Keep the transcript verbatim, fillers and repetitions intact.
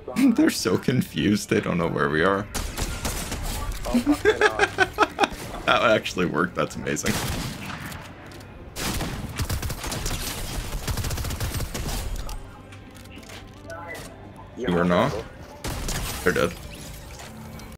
They're so confused. They don't know where we are. That actually worked. That's amazing. You are not? They're dead.